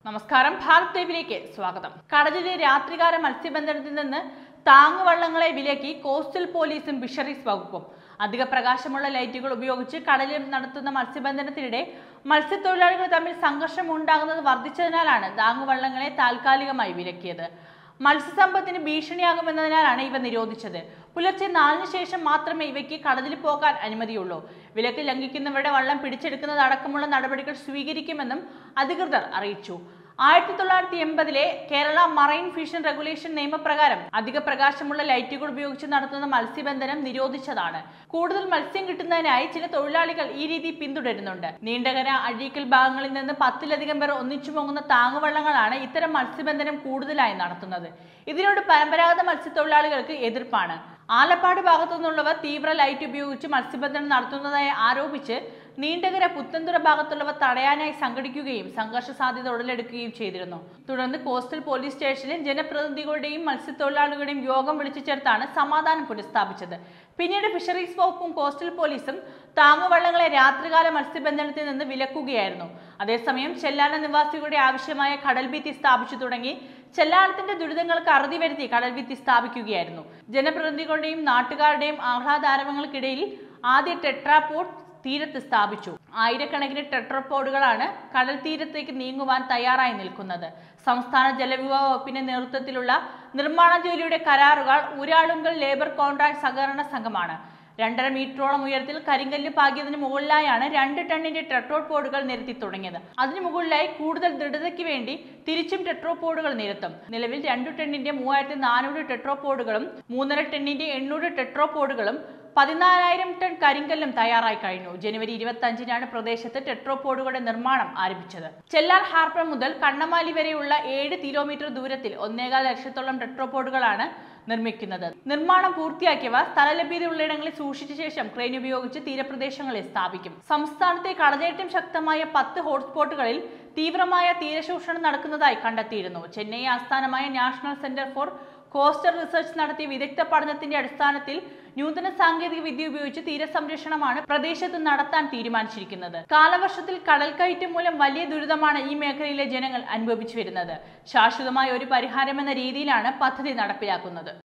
നമസ്കാരം, ഭാരത് ടൈവിലേക്ക് സ്വാഗതം. കടലിലെ രാത്രികാല മത്സ്യബന്ധനത്തിൽ നിന്ന് താങ്ങുവള്ളങ്ങളെ വിലക്കി കോസ്റ്റൽ പോലീസും ഫിഷറീസ് വകുപ്പും. അധിക പ്രകാശമുള്ള ലൈറ്റുകൾ ഉപയോഗിച്ച് കടലിൽ നടത്തുന്ന മത്സ്യബന്ധനത്തിനിടെ മത്സ്യത്തൊഴിലാളികൾ തമ്മിൽ സംഘർഷം ഉണ്ടാകുന്നത് വർദ്ധിച്ചതിനാലാണ് താങ്ങുവള്ളങ്ങളെ താൽക്കാലികമായി വിലക്കിയത്. മത്സ്യസമ്പത്തിന് ഭീഷണിയാകുമെന്നതിനാലാണ് ഇവ നിരോധിച്ചത്. പുലർച്ചെ 4-ന് ശേഷം മാത്രമേ ഇവയ്ക്ക് കടലിൽ പോകാൻ അനുമതിയുള്ളൂ. വിലക്ക് ലംഘിക്കുന്നവരുടെ വള്ളം പിടിച്ചെടുക്കുന്നതടക്കമുള്ള നടപടികൾ സ്വീകരിക്കുമെന്നും അധികൃതർ അറിയിച്ചു. 1980-ലെ കേരള മറൈൻ ഫിഷൻ റെഗുലേഷൻ നിയമപ്രകാരം അധിക പ്രകാശമുള്ള ലൈറ്റുകൾ ഉപയോഗിച്ച് നടത്തുന്ന മത്സ്യബന്ധനം നിരോധിച്ചതാണ്. കൂടുതൽ മത്സ്യം കിട്ടുന്നതിനായി ചില തൊഴിലാളികൾ ഈ രീതി പിന്തുടരുന്നുണ്ട്. നീണ്ടകര, അഴീക്കൽ ഭാഗങ്ങളിൽ നിന്ന് 10-ലധികം പേർ ഒന്നിച്ചു പൊങ്ങുന്ന താങ്ങുവള്ളങ്ങളാണ് ഇത്തരം മത്സ്യബന്ധനം കൂടുതലായി നടത്തുന്നത്. ഇതിനോട് പരമ്പരാഗത മത്സ്യത്തൊഴിലാളികൾക്ക് എതിർപ്പാണ്. ആലപ്പാട് ഭാഗത്തു നിന്നുള്ളവർ തീവ്ര ലൈറ്റ് ഉപയോഗിച്ച് മത്സ്യബന്ധനം നടത്തുന്നതായി ആരോപിച്ച് നീണ്ടകര, പുത്തൻതുറ ഭാഗത്തുള്ളവർ തടയാനായി സംഘടിക്കുകയും സംഘർഷ സാധ്യത ഉടലെടുക്കുകയും ചെയ്തിരുന്നു. തുടർന്ന് കോസ്റ്റൽ പോലീസ് സ്റ്റേഷനിൽ ജനപ്രതിനിധികളുടെയും മത്സ്യത്തൊഴിലാളികളുടെയും യോഗം വിളിച്ചു ചേർത്താണ് സമാധാനം പുനഃസ്ഥാപിച്ചത്. പിന്നീട് ഫിഷറീസ് വകുപ്പും കോസ്റ്റൽ പോലീസും താങ്ങുവള്ളങ്ങളെ രാത്രികാല മത്സ്യബന്ധനത്തിൽ നിന്ന് വിലക്കുകയായിരുന്നു. അതേസമയം ചെല്ലാനം നിവാസികളുടെ ആവശ്യമായ കടൽഭിത്തി സ്ഥാപിച്ചു തുടങ്ങി. ചെല്ലാനത്തിന്റെ ദുരിതങ്ങൾക്ക് അറുതി വരുത്തി കടൽഭിത്തി സ്ഥാപിക്കുകയായിരുന്നു. ജനപ്രതിനിധികളുടെയും നാട്ടുകാരുടെയും ആഹ്ലാദാരവങ്ങൾക്കിടയിൽ ആദ്യ ടെട്രാപോഡ് തീരത്ത് സ്ഥാപിച്ചു. ആയിരക്കണക്കിന് ടെട്രാപോഡുകളാണ് കടൽ തീരത്തേക്ക് നീങ്ങുവാൻ തയ്യാറായി നിൽക്കുന്നത്. സംസ്ഥാന ജലവിഭവ വകുപ്പിന്റെ നേതൃത്വത്തിലുള്ള നിർമ്മാണ ജോലിയുടെ കരാറുകൾ ഊരാളുങ്കൽ ലേബർ കോൺട്രാക്ട് സഹകരണ സംഘമാണ്. 2.5 മീറ്ററോളം ഉയരത്തിൽ കരിങ്കല്ല് പാകിയതിനു മുകളിലായാണ് 2 ടണ്ണിന്റെ ടെട്രോപോഡുകൾ നിരത്തി തുടങ്ങിയത്. അതിനു മുകളിലായി കൂടുതൽ ദൃഢതയ്ക്ക് വേണ്ടി തിരിച്ചും ടെട്രോപോഡുകൾ നിരത്തും. നിലവിൽ 2 ടണ്ണിന്റെ 3400 ടെട്രോപോഡുകളും 3.5 ടണ്ണിന്റെ 800 ടെട്രോപോഡുകളും 14,000 ടൺ കരിങ്കല്ലും തയ്യാറായി കഴിഞ്ഞു. ജനുവരി 25-നാണ് പ്രദേശത്ത് ടെട്രോപോഡുകളുടെ നിർമ്മാണം ആരംഭിച്ചത്. ചെല്ലാർ ഹാർബർ മുതൽ കണ്ണമാലി വരെയുള്ള 7 കിലോമീറ്റർ ദൂരത്തിൽ 1.25 ലക്ഷത്തോളം ടെട്രോപോഡുകളാണ് നിർമ്മിക്കുന്നത്. നിർമ്മാണം പൂർത്തിയാക്കിയവ സ്ഥലലഭ്യതയുള്ളയിടങ്ങളിൽ സൂക്ഷിച്ച ശേഷം ക്രെയിൻ ഉപയോഗിച്ച് തീരപ്രദേശങ്ങളിൽ സ്ഥാപിക്കും. സംസ്ഥാനത്തെ കടലേറ്റം ശക്തമായ 10 ഹോട്ട്സ്പോട്ടുകളിൽ തീവ്രമായ തീരശോഷണം നടക്കുന്നതായി കണ്ടെത്തിയിരുന്നു. ചെന്നൈ ആസ്ഥാനമായ national centre for coastal research നടത്തിയ വിദഗ്ധ പഠനത്തിന്റെ അടിസ്ഥാനത്തിൽ നൂതന സാങ്കേതിക വിദ്യ ഉപയോഗിച്ച് തീരസംരക്ഷണമാണ് പ്രദേശത്ത് നടത്താൻ തീരുമാനിച്ചിരിക്കുന്നത്. കാലവർഷത്തിൽ കടൽക്കയറ്റം മൂലം വലിയ ദുരിതമാണ് ഈ മേഖലയിലെ ജനങ്ങൾ അനുഭവിച്ചു വരുന്നത്. ശാശ്വതമായ ഒരു പരിഹാരമെന്ന രീതിയിലാണ് പദ്ധതി നടപ്പിലാക്കുന്നത്.